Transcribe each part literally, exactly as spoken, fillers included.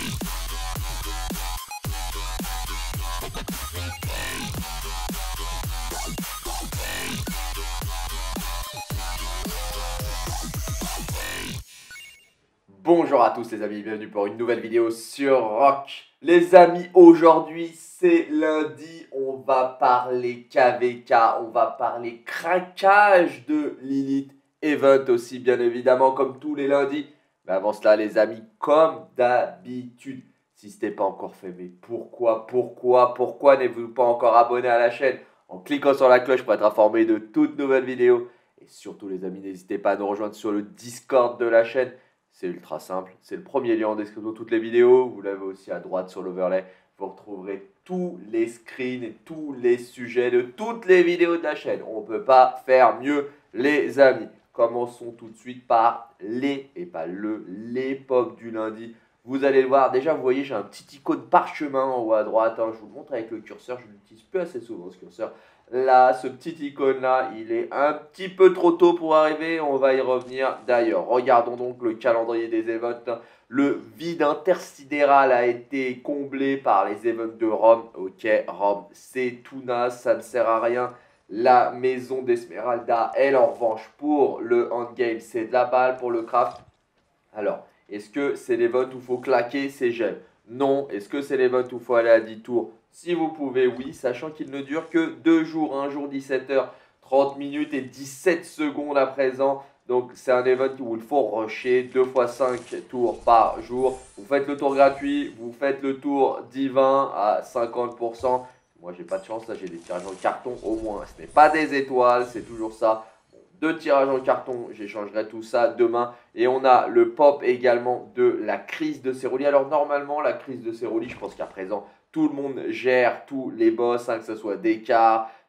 Bonjour à tous les amis, bienvenue pour une nouvelle vidéo sur Rock. Les amis, aujourd'hui c'est lundi, on va parler K V K, on va parler craquage de Lilith Event aussi bien évidemment comme tous les lundis. Mais avant cela les amis, comme d'habitude, si ce n'est pas encore fait, mais pourquoi, pourquoi, pourquoi n'êtes-vous pas encore abonné à la chaîne en cliquant sur la cloche pour être informé de toutes nouvelles vidéos. Et surtout les amis, n'hésitez pas à nous rejoindre sur le Discord de la chaîne. C'est ultra simple, c'est le premier lien en description de toutes les vidéos, vous l'avez aussi à droite sur l'overlay, vous retrouverez tous les screens et tous les sujets de toutes les vidéos de la chaîne. On ne peut pas faire mieux les amis. Commençons tout de suite par les, et pas le, les pop du lundi. Vous allez le voir, déjà vous voyez j'ai un petit icône parchemin en haut à droite, hein. Je vous le montre avec le curseur, je l'utilise plus assez souvent ce curseur. Là, ce petit icône là, il est un petit peu trop tôt pour arriver, on va y revenir. D'ailleurs, regardons donc le calendrier des events. Le vide intersidéral a été comblé par les events de Rome. Ok, Rome, c'est tout naze, ça ne sert à rien. La maison d'Esmeralda, elle en revanche pour le endgame, c'est de la balle pour le craft. Alors, est-ce que c'est l'event où il faut claquer ses gemmes? Non. Est-ce que c'est l'event où il faut aller à dix tours? Si vous pouvez, oui, sachant qu'il ne dure que deux jours, un jour dix-sept heures, trente minutes et dix-sept secondes à présent. Donc c'est un event où il faut rusher deux fois cinq tours par jour. Vous faites le tour gratuit, vous faites le tour divin à cinquante pour cent. Moi j'ai pas de chance, là j'ai des tirages en carton au moins. Ce n'est pas des étoiles, c'est toujours ça. Deux tirages en carton, j'échangerai tout ça demain. Et on a le pop également de la crise de Ceroli. Alors normalement, la crise de Ceroli, je pense qu'à présent, tout le monde gère tous les boss, hein, que ce soit D K,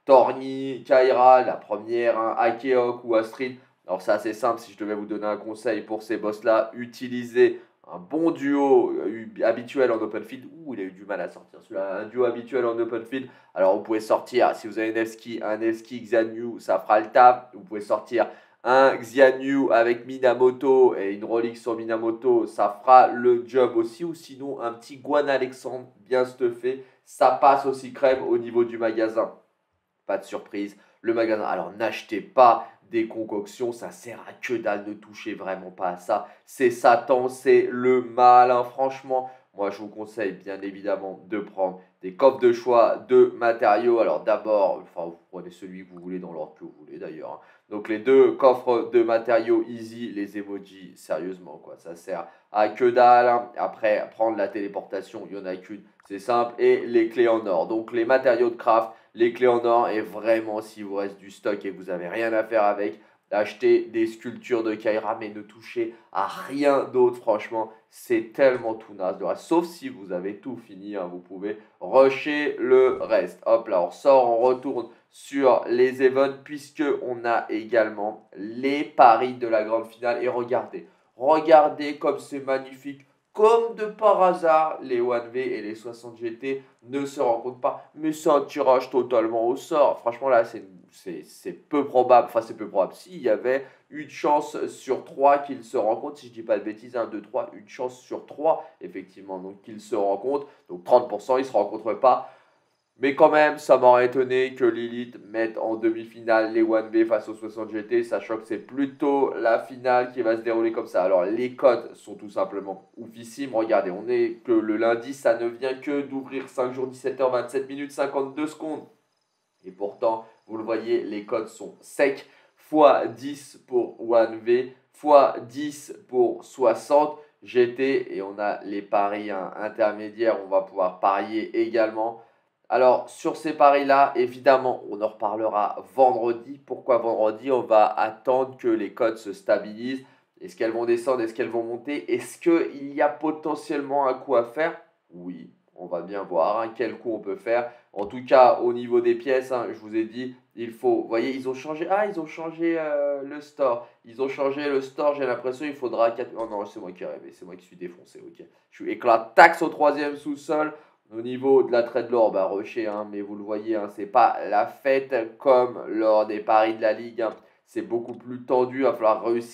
Torny, Kaira, la première, hein, Akeok ou Astrid. Alors c'est assez simple, si je devais vous donner un conseil pour ces boss-là, utilisez un bon duo habituel en open field. Ouh, il a eu du mal à sortir celui-là. Un duo habituel en open field. Alors, vous pouvez sortir, si vous avez un Nevsky, un Nevsky Xianyu, ça fera le taf. Vous pouvez sortir un Xianyu avec Minamoto et une relique sur Minamoto, ça fera le job aussi. Ou sinon, un petit Guan Alexandre bien stuffé, ça passe aussi crème au niveau du magasin. Pas de surprise, le magasin. Alors, n'achetez pas des concoctions, ça sert à que dalle, ne touchez vraiment pas à ça. C'est Satan, c'est le mal, hein. Franchement, moi je vous conseille bien évidemment de prendre des coffres de choix de matériaux. Alors d'abord, enfin vous prenez celui que vous voulez dans l'ordre que vous voulez d'ailleurs, hein. Donc les deux coffres de matériaux easy, les emojis, sérieusement quoi, ça sert à que dalle, hein. Après, prendre la téléportation, il n'y en a qu'une, c'est simple. Et les clés en or, donc les matériaux de craft, les clés en or, et vraiment si vous reste du stock et que vous n'avez rien à faire avec, achetez des sculptures de Kaira, mais ne touchez à rien d'autre, franchement, c'est tellement tout naze. Sauf si vous avez tout fini, hein, vous pouvez rusher le reste. Hop là, on sort, on retourne sur les events, puisque on a également les paris de la grande finale. Et regardez, regardez comme c'est magnifique. Comme de par hasard, les un V et les soixante G T ne se rencontrent pas. Mais c'est un tirage totalement au sort. Franchement, là, c'est peu probable. Enfin, c'est peu probable. S'il y avait une chance sur trois qu'ils se rencontrent, si je ne dis pas de bêtises, un, deux, trois, une chance sur trois, effectivement, donc qu'ils se rencontrent. Donc trente pour cent, ils ne se rencontrent pas. Mais quand même, ça m'aurait étonné que Lilith mette en demi-finale les un V face aux soixante G T, sachant que c'est plutôt la finale qui va se dérouler comme ça. Alors, les codes sont tout simplement oufissimes. Regardez, on est que le lundi, ça ne vient que d'ouvrir cinq jours, dix-sept heures, vingt-sept minutes, cinquante-deux secondes. Et pourtant, vous le voyez, les codes sont secs. fois dix pour un V, fois dix pour soixante G T. Et on a les paris hein, intermédiaires, on va pouvoir parier également. Alors, sur ces paris-là, évidemment, on en reparlera vendredi. Pourquoi vendredi? On va attendre que les codes se stabilisent. Est-ce qu'elles vont descendre? Est-ce qu'elles vont monter? Est-ce qu'il y a potentiellement un coup à faire? Oui, on va bien voir hein, quel coup on peut faire. En tout cas, au niveau des pièces, hein, je vous ai dit, il faut... Vous voyez, ils ont changé... Ah, ils ont changé euh, le store. Ils ont changé le store, j'ai l'impression il faudra... quatre... Oh non, c'est moi qui ai rêvé, c'est moi qui suis défoncé, ok. Je suis éclate. Taxe au troisième sous-sol. Au niveau de la trade lore, bah rusher, hein, mais vous le voyez, hein, c'est pas la fête comme lors des paris de la Ligue. Hein. C'est beaucoup plus tendu, il va falloir réussir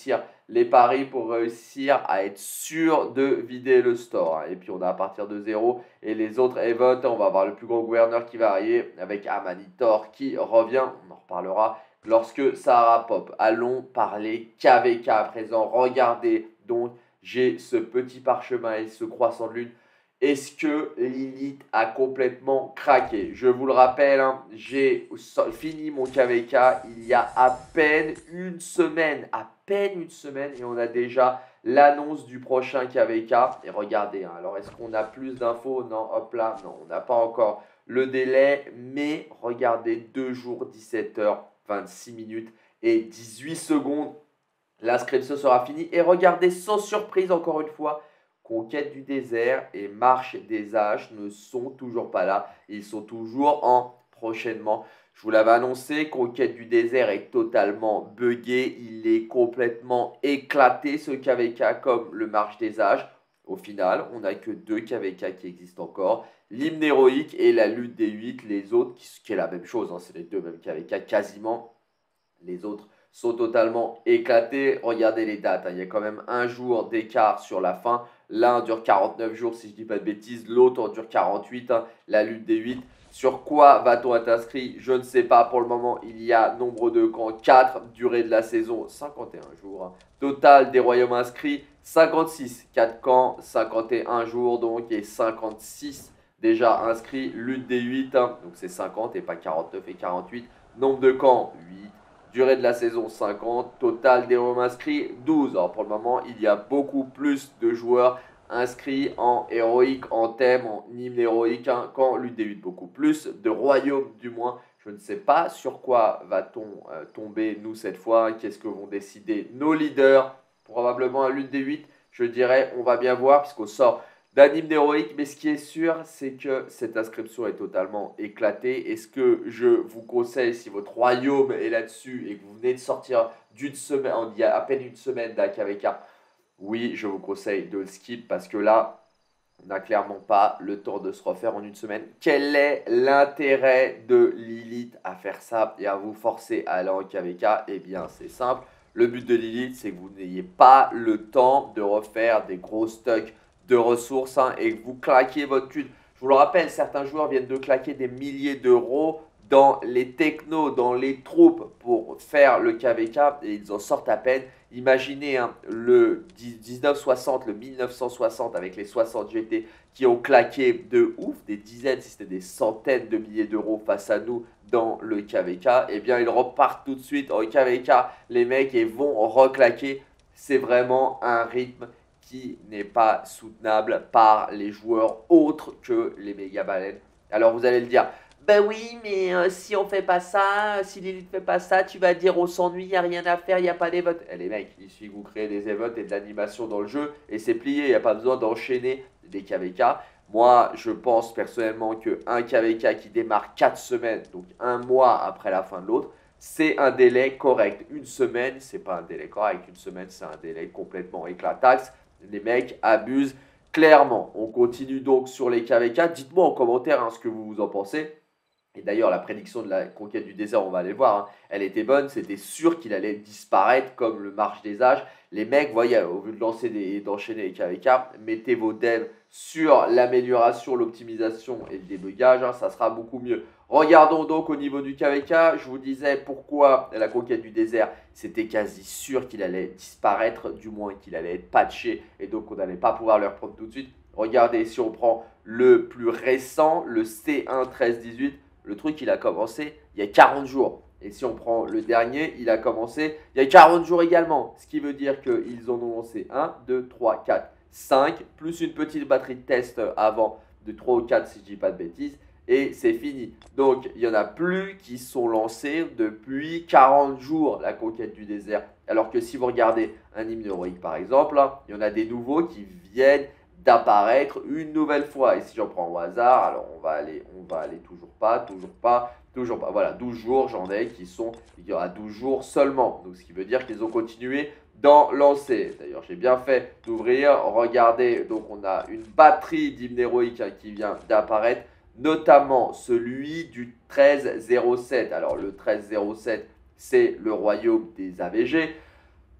les paris pour réussir à être sûr de vider le store. Hein. Et puis on a à partir de zéro et les autres events, on va avoir le plus grand gouverneur qui va arriver avec Amanitor qui revient, on en reparlera lorsque Sarah pop. Allons parler K V K à présent. Regardez donc, j'ai ce petit parchemin et ce croissant de lune. Est-ce que Lilith a complètement craqué? Je vous le rappelle, hein, j'ai fini mon K V K il y a à peine une semaine. À peine une semaine et on a déjà l'annonce du prochain K V K. Et regardez, hein, alors est-ce qu'on a plus d'infos? Non, hop là, non, on n'a pas encore le délai. Mais regardez, deux jours, dix-sept heures, vingt-six minutes et dix-huit secondes. L'inscription sera finie. Et regardez, sans surprise encore une fois, Conquête du désert et Marche des âges ne sont toujours pas là. Ils sont toujours en prochainement. Je vous l'avais annoncé, Conquête du désert est totalement buggé. Il est complètement éclaté ce K V K comme le Marche des âges. Au final, on n'a que deux K V K qui existent encore. L'hymne héroïque et la lutte des huit. Les autres, qui, qui est la même chose, hein, c'est les deux mêmes K V K quasiment. Les autres sont totalement éclatés. Regardez les dates, hein. Il y a quand même un jour d'écart sur la fin. L'un dure quarante-neuf jours, si je ne dis pas de bêtises. L'autre en dure quarante-huit, hein, la lutte des huit. Sur quoi va-t-on être inscrit? Je ne sais pas. Pour le moment, il y a nombre de camps quatre. Durée de la saison, cinquante et un jours. Hein. Total des royaumes inscrits, cinquante-six. quatre camps, cinquante et un jours donc. Et cinquante-six déjà inscrits. Lutte des huit, hein, donc c'est cinquante et pas quarante-neuf et quarante-huit. Nombre de camps, huit. Durée de la saison cinquante, total des royaumes inscrits douze. Alors pour le moment, il y a beaucoup plus de joueurs inscrits en héroïque, en thème, en hymne héroïque hein, qu'en lutte des huit. Beaucoup plus de royaumes du moins. Je ne sais pas sur quoi va-t-on euh, tomber nous cette fois. Qu'est-ce que vont décider nos leaders? Probablement un lutte des huit. Je dirais, on va bien voir puisqu'on sort d'un hymne héroïque, mais ce qui est sûr, c'est que cette inscription est totalement éclatée. Et ce que je vous conseille, si votre royaume est là-dessus et que vous venez de sortir d'une semaine, il y a à peine une semaine d'un K V K, oui, je vous conseille de le skip parce que là, on n'a clairement pas le temps de se refaire en une semaine. Quel est l'intérêt de Lilith à faire ça et à vous forcer à aller en K V K? Eh bien, c'est simple. Le but de Lilith, c'est que vous n'ayez pas le temps de refaire des gros stocks de ressources hein, et que vous claquez votre thune. Je vous le rappelle, certains joueurs viennent de claquer des milliers d'euros dans les technos, dans les troupes pour faire le K V K et ils en sortent à peine. Imaginez hein, le dix-neuf soixante, le mille neuf cent soixante avec les soixante G T qui ont claqué de ouf, des dizaines, si c'était des centaines de milliers d'euros face à nous dans le K V K. Eh bien, ils repartent tout de suite au K V K, les mecs, et vont reclaquer. C'est vraiment un rythme qui n'est pas soutenable par les joueurs autres que les méga baleines. Alors vous allez le dire, ben oui, mais euh, si on fait pas ça, si Lilith fait pas ça, tu vas dire on s'ennuie, il n'y a rien à faire, il n'y a pas d'event. Eh les mecs, il suffit que vous créez des events et de l'animation dans le jeu et c'est plié, il n'y a pas besoin d'enchaîner des K V K. Moi, je pense personnellement qu'un K V K qui démarre quatre semaines, donc un mois après la fin de l'autre, c'est un délai correct. Une semaine, c'est pas un délai correct. Une semaine, c'est un délai complètement éclataxe. Les mecs abusent clairement. On continue donc sur les K V K. Dites-moi en commentaire hein, ce que vous, vous en pensez. Et d'ailleurs, la prédiction de la conquête du désert, on va aller voir, hein, elle était bonne. C'était sûr qu'il allait disparaître comme le marche des âges. Les mecs, voyez, au lieu de lancer des, d'enchaîner les K V K, mettez vos devs sur l'amélioration, l'optimisation et le débugage. Hein, ça sera beaucoup mieux. Regardons donc au niveau du K V K. Je vous disais pourquoi la conquête du désert, c'était quasi sûr qu'il allait disparaître, du moins qu'il allait être patché. Et donc, on n'allait pas pouvoir le reprendre tout de suite. Regardez, si on prend le plus récent, le C un treize dix-huit, le truc, il a commencé il y a quarante jours. Et si on prend le dernier, il a commencé il y a quarante jours également. Ce qui veut dire qu'ils en ont lancé un, deux, trois, quatre, cinq, plus une petite batterie de test avant de trois ou quatre si je ne dis pas de bêtises. Et c'est fini. Donc, il n'y en a plus qui sont lancés depuis quarante jours, la conquête du désert. Alors que si vous regardez un hymne héroïque par exemple, hein, il y en a des nouveaux qui viennent d'apparaître une nouvelle fois. Et si j'en prends au hasard, alors on va aller, on va aller toujours pas, toujours pas, toujours pas. Voilà, douze jours, j'en ai qui sont, il y aura douze jours seulement. Donc, ce qui veut dire qu'ils ont continué d'en lancer. D'ailleurs, j'ai bien fait d'ouvrir. Regardez, donc on a une batterie d'hymne héroïque hein, qui vient d'apparaître, notamment celui du treize zéro sept. Alors, le treize zéro sept, c'est le royaume des A V G.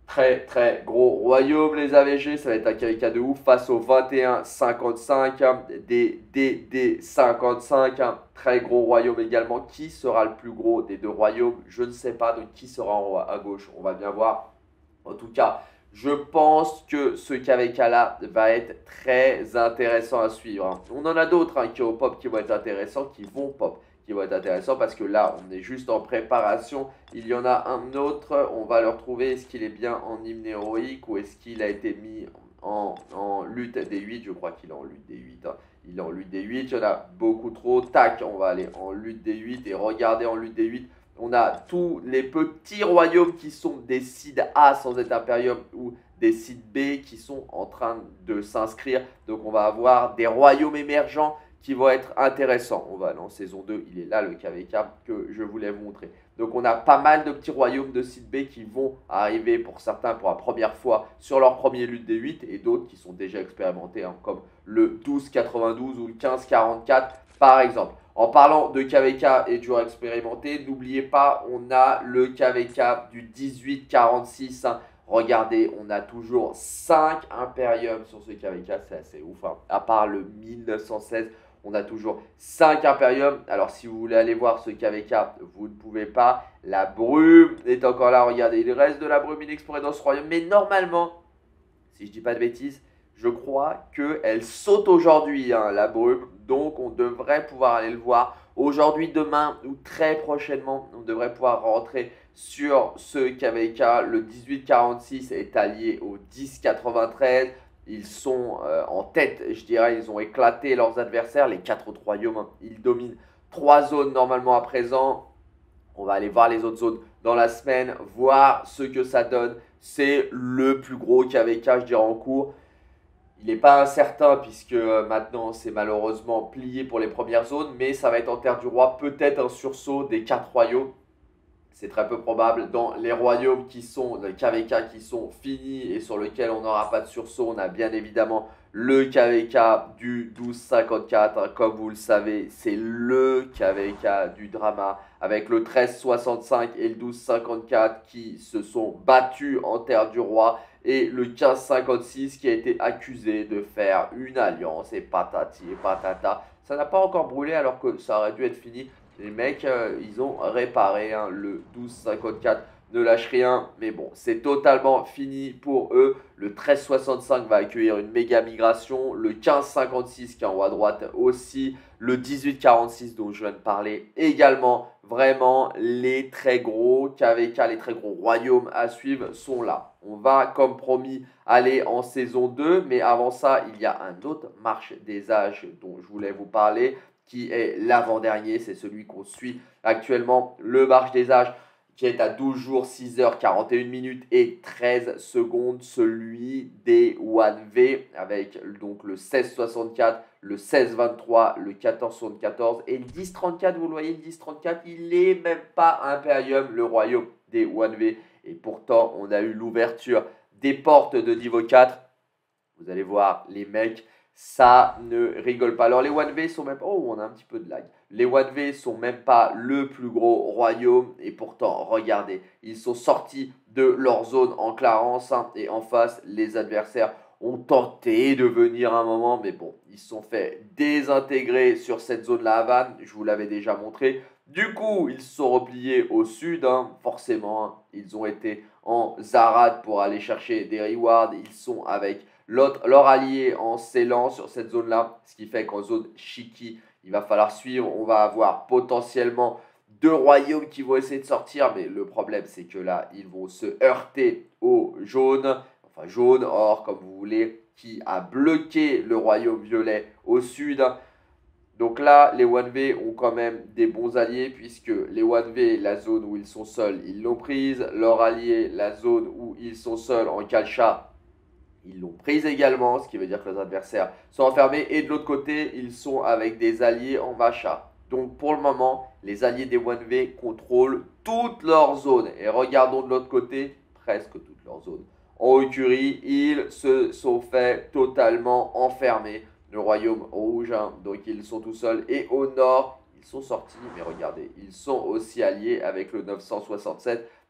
Très très gros royaume les A V G, ça va être un K V K de ouf face au vingt et un cinquante-cinq des D D cinquante-cinq, un très gros royaume également. Qui sera le plus gros des deux royaumes? Je ne sais pas, donc qui sera en haut à gauche? On va bien voir. En tout cas, je pense que ce K V K là va être très intéressant à suivre. On en a d'autres hein, qui au pop qui vont être intéressants, qui vont pop qui va être intéressant parce que là, on est juste en préparation. Il y en a un autre, on va le retrouver. Est-ce qu'il est bien en hymne héroïque ou est-ce qu'il a été mis en, en lutte D huit? Je crois qu'il est en lutte D huit. Hein. Il est en lutte D huit, il y en a beaucoup trop. Tac, on va aller en lutte D huit et regardez en lutte D huit. On a tous les petits royaumes qui sont des seeds A sans être Imperium ou des seeds B qui sont en train de s'inscrire. Donc on va avoir des royaumes émergents qui vont être intéressants. On va aller en saison deux, il est là le K V K que je voulais vous montrer. Donc on a pas mal de petits royaumes de site B qui vont arriver pour certains pour la première fois sur leur premier lutte D huit et d'autres qui sont déjà expérimentés hein, comme le douze quatre-vingt-douze ou le quinze quarante-quatre par exemple. En parlant de K V K et de joueurs expérimentés, n'oubliez pas, on a le K V K du dix-huit quarante-six. Hein. Regardez, on a toujours cinq Imperium sur ce K V K, c'est assez ouf. Hein. À part le mille neuf cent seize, on a toujours cinq Imperium. Alors, si vous voulez aller voir ce K V K, vous ne pouvez pas. La brume est encore là. Regardez, il reste de la brume inexplorée dans ce royaume. Mais normalement, si je dis pas de bêtises, je crois qu'elle saute aujourd'hui, hein, la brume. Donc, on devrait pouvoir aller le voir aujourd'hui, demain ou très prochainement. On devrait pouvoir rentrer sur ce K V K. Le dix-huit quarante-six est allié au dix quatre-vingt-treize. Ils sont euh, en tête, je dirais, ils ont éclaté leurs adversaires, les quatre autres royaumes. Hein. Ils dominent trois zones normalement à présent. On va aller voir les autres zones dans la semaine, voir ce que ça donne. C'est le plus gros K V K, je dirais, en cours. Il n'est pas incertain puisque euh, maintenant c'est malheureusement plié pour les premières zones, mais ça va être en Terre du Roi, peut-être un sursaut des quatre royaumes. C'est très peu probable. Dans les royaumes qui sont, les K V K qui sont finis et sur lesquels on n'aura pas de sursaut, on a bien évidemment le K V K du douze cinquante-quatre. Comme vous le savez, c'est le K V K du drama avec le treize soixante-cinq et le douze cinquante-quatre qui se sont battus en Terre du Roi et le quinze cinquante-six qui a été accusé de faire une alliance et patati et patata. Ça n'a pas encore brûlé alors que ça aurait dû être fini. Les mecs, euh, ils ont réparé hein, le douze cinquante-quatre, ne lâche rien. Mais bon, c'est totalement fini pour eux. Le treize soixante-cinq va accueillir une méga migration. Le quinze cinquante-six qui est en haut à droite aussi. Le dix-huit quarante-six dont je viens de parler également. Vraiment, les très gros K V K, les très gros royaumes à suivre sont là. On va, comme promis, aller en saison deux. Mais avant ça, il y a un autre marche des âges dont je voulais vous parler, qui est l'avant-dernier, c'est celui qu'on suit actuellement, le Marche des Âges, qui est à douze jours, six heures quarante et une minutes et treize secondes, celui des un V, avec donc le seize soixante-quatre, le seize vingt-trois, le quatorze soixante-quatorze et le dix trente-quatre, vous le voyez, le dix trente-quatre, il n'est même pas Imperium, le royaume des un V, et pourtant, on a eu l'ouverture des portes de niveau quatre, vous allez voir, les mecs, ça ne rigole pas. Alors les un V sont même pas... Oh, on a un petit peu de lag. Les un V sont même pas le plus gros royaume. Et pourtant, regardez, ils sont sortis de leur zone en Clarence. Hein, et en face, les adversaires ont tenté de venir un moment. Mais bon, ils se sont fait désintégrer sur cette zone-là à Vannes. Je vous l'avais déjà montré. Du coup, ils se sont repliés au sud. Hein, forcément, hein, ils ont été en Zarad pour aller chercher des rewards. Ils sont avec... L'autre, leur allié en scellant sur cette zone-là, ce qui fait qu'en zone Shiki, il va falloir suivre. On va avoir potentiellement deux royaumes qui vont essayer de sortir, mais le problème, c'est que là, ils vont se heurter au jaune, enfin jaune, or, comme vous voulez, qui a bloqué le royaume violet au sud. Donc là, les un V ont quand même des bons alliés, puisque les un V, la zone où ils sont seuls, ils l'ont prise. Leur allié, la zone où ils sont seuls en Kalcha, ils l'ont prise également, ce qui veut dire que les adversaires sont enfermés. Et de l'autre côté, ils sont avec des alliés en Vacha. Donc pour le moment, les alliés des un V contrôlent toute leur zone. Et regardons de l'autre côté, presque toute leur zone. En Okurie, ils se sont fait totalement enfermer. Le royaume rouge, hein, donc ils sont tout seuls. Et au nord, ils sont sortis, mais regardez, ils sont aussi alliés avec le neuf cent soixante-sept.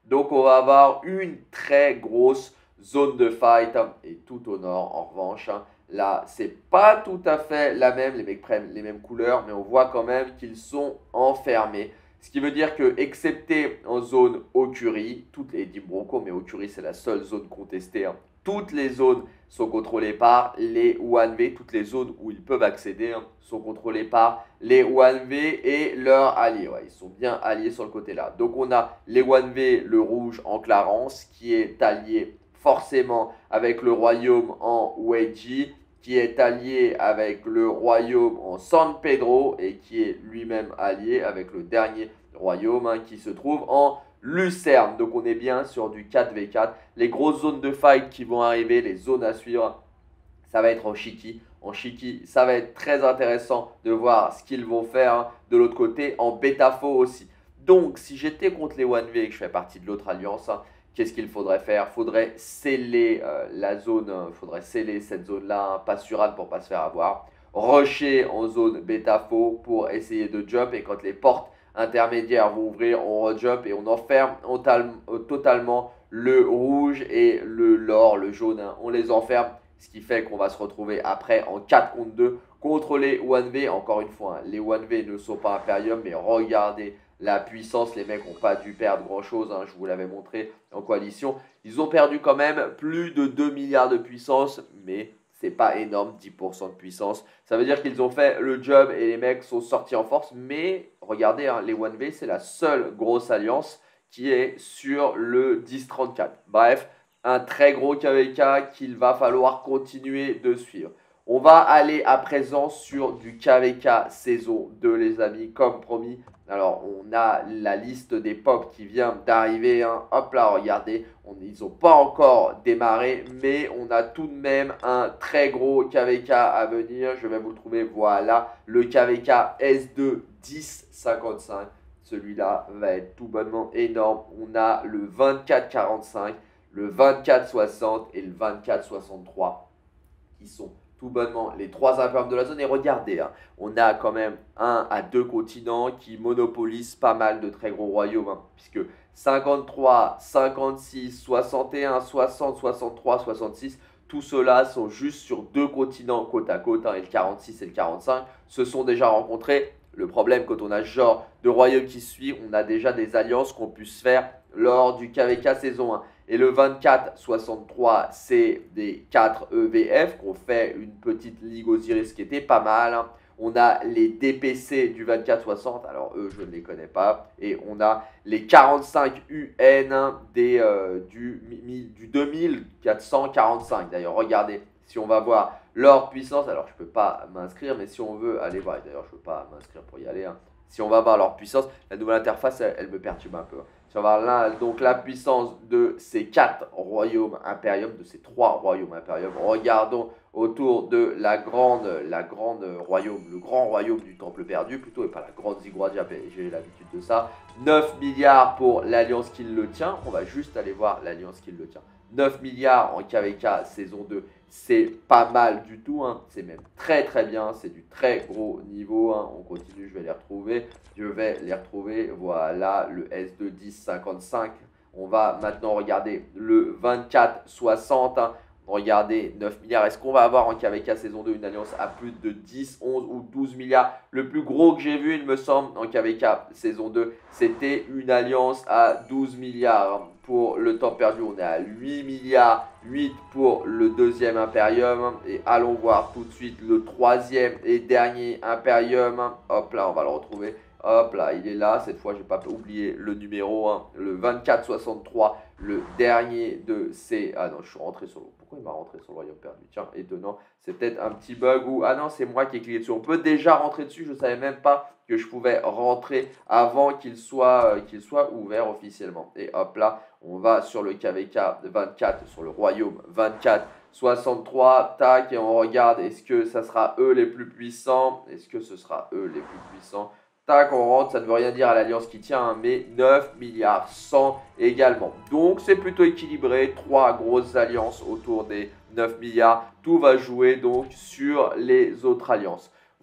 Donc on va avoir une très grosse zone de fight. Et tout au nord, en revanche, là, c'est pas tout à fait la même. Les mecs prennent les mêmes couleurs, mais on voit quand même qu'ils sont enfermés. Ce qui veut dire que, excepté en zone Okuri, toutes les Dim Bronco, mais Okuri c'est la seule zone contestée, hein, toutes les zones sont contrôlées par les one V. Toutes les zones où ils peuvent accéder hein, sont contrôlées par les one V et leurs alliés. Ouais, ils sont bien alliés sur le côté là. Donc on a les one V, le rouge en Clarence, qui est allié forcément avec le royaume en Weiji, qui est allié avec le royaume en San Pedro et qui est lui-même allié avec le dernier royaume hein, qui se trouve en Lucerne. Donc on est bien sur du quatre v quatre. Les grosses zones de fight qui vont arriver, les zones à suivre, ça va être en Shiki. En Shiki, ça va être très intéressant de voir ce qu'ils vont faire hein, de l'autre côté, en Betafo aussi. Donc si j'étais contre les one V et que je fais partie de l'autre alliance, hein, qu'est-ce qu'il faudrait faire? Il faudrait sceller euh, la zone, il euh, faudrait sceller cette zone-là, hein, pas surade pour ne pas se faire avoir. Rusher en zone bêta-faux pour essayer de jump. Et quand les portes intermédiaires vont ouvrir, on rejump et on enferme on euh, totalement le rouge et le l'or, le jaune. Hein, on les enferme, ce qui fait qu'on va se retrouver après en quatre contre deux contre les one V. Encore une fois, hein, les one V ne sont pas Imperium, mais regardez la puissance, les mecs n'ont pas dû perdre grand chose, hein, je vous l'avais montré en coalition. Ils ont perdu quand même plus de deux milliards de puissance, mais c'est pas énorme, dix pour cent de puissance. Ça veut dire qu'ils ont fait le job et les mecs sont sortis en force, mais regardez, hein, les one V, c'est la seule grosse alliance qui est sur le dix trente-quatre. Bref, un très gros K V K qu'il va falloir continuer de suivre. On va aller à présent sur du K V K saison deux, les amis, comme promis. Alors, on a la liste des pops qui vient d'arriver. Hein. Hop là, regardez, on, ils n'ont pas encore démarré, mais on a tout de même un très gros K V K à venir. Je vais vous le trouver, voilà, le K V K S deux dix cinquante-cinq. Celui-là va être tout bonnement énorme. On a le vingt-quatre quarante-cinq, le vingt-quatre soixante et le vingt-quatre soixante-trois qui sont tout bonnement les trois impériums de la zone. Et regardez, hein, on a quand même un à deux continents qui monopolisent pas mal de très gros royaumes, hein, puisque cinquante-trois, cinquante-six, soixante et un, soixante, soixante-trois, soixante-six, tout cela sont juste sur deux continents côte à côte, hein, et le quarante-six et le quarante-cinq se sont déjà rencontrés. Le problème, quand on a ce genre de royaume qui suit, on a déjà des alliances qu'on puisse faire lors du K V K saison un. Et le vingt-quatre soixante-trois, c'est des quatre E V F qu'on fait une petite ligue Osiris qui était pas mal. Hein. On a les D P C du vingt-quatre soixante, alors eux je ne les connais pas. Et on a les quarante-cinq U N des, euh, du, du deux mille quatre cent quarante-cinq. D'ailleurs, regardez, si on va voir leur puissance, alors je ne peux pas m'inscrire, mais si on veut aller voir, d'ailleurs je ne peux pas m'inscrire pour y aller. Hein. Si on va voir leur puissance, la nouvelle interface, elle, elle me perturbe un peu. Si on va voir là, donc la puissance de ces quatre royaumes impériums, de ces trois royaumes impériums. Regardons autour de la grande, la grande royaume, le grand royaume du temple perdu, plutôt, et pas la grande Zigguratja, j'ai l'habitude de ça. neuf milliards pour l'alliance qui le tient. On va juste aller voir l'alliance qui le tient. neuf milliards en K V K saison deux, c'est pas mal du tout, hein. C'est même très très bien, c'est du très gros niveau, hein. On continue, je vais les retrouver, je vais les retrouver, voilà, le S deux dix cinquante-cinq, on va maintenant regarder le vingt-quatre soixante, hein. Regardez, neuf milliards, est-ce qu'on va avoir en K V K saison deux une alliance à plus de dix, onze ou douze milliards? Le plus gros que j'ai vu, il me semble, en K V K saison deux, c'était une alliance à douze milliards. Pour le temps perdu, on est à huit milliards, huit pour le deuxième Imperium. Et allons voir tout de suite le troisième et dernier Imperium. Hop là, on va le retrouver. Hop là, il est là. Cette fois, je n'ai pas oublié le numéro, hein, le vingt-quatre soixante-trois, le dernier de ces... Ah non, je suis rentré sur le... Pourquoi il m'a rentré sur le royaume perdu? Tiens, étonnant. C'est peut-être un petit bug ou... Ah non, c'est moi qui ai cliqué dessus. On peut déjà rentrer dessus. Je ne savais même pas que je pouvais rentrer avant qu'il soit, euh, qu'il soit ouvert officiellement. Et hop là, on va sur le K V K vingt-quatre, sur le royaume vingt-quatre soixante-trois, tac, et on regarde, est-ce que ça sera eux les plus puissants? Est-ce que ce sera eux les plus puissants? Tac, on rentre, ça ne veut rien dire à l'alliance qui tient, hein, mais neuf milliards cent également. Donc c'est plutôt équilibré, trois grosses alliances autour des neuf milliards. Tout va jouer donc sur les autres alliances.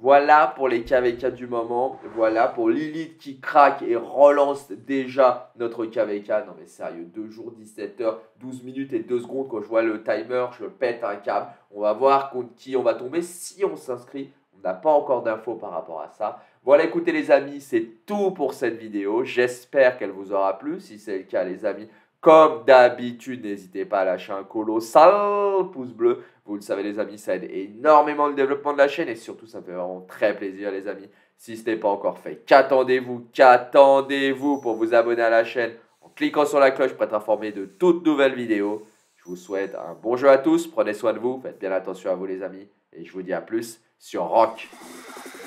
Voilà pour les K V K du moment. Voilà pour Lilith qui craque et relance déjà notre K V K. Non mais sérieux, deux jours, dix-sept heures, douze minutes et deux secondes. Quand je vois le timer, je pète un câble. On va voir contre qui on va tomber si on s'inscrit. On n'a pas encore d'infos par rapport à ça. Voilà, écoutez les amis, c'est tout pour cette vidéo. J'espère qu'elle vous aura plu. Si c'est le cas les amis, comme d'habitude, n'hésitez pas à lâcher un colossal pouce bleu. Vous le savez les amis, ça aide énormément le développement de la chaîne et surtout ça me fait vraiment très plaisir les amis. Si ce n'est pas encore fait, qu'attendez-vous, qu'attendez-vous pour vous abonner à la chaîne en cliquant sur la cloche pour être informé de toutes nouvelles vidéos. Je vous souhaite un bon jeu à tous, prenez soin de vous, faites bien attention à vous les amis et je vous dis à plus sur Rock.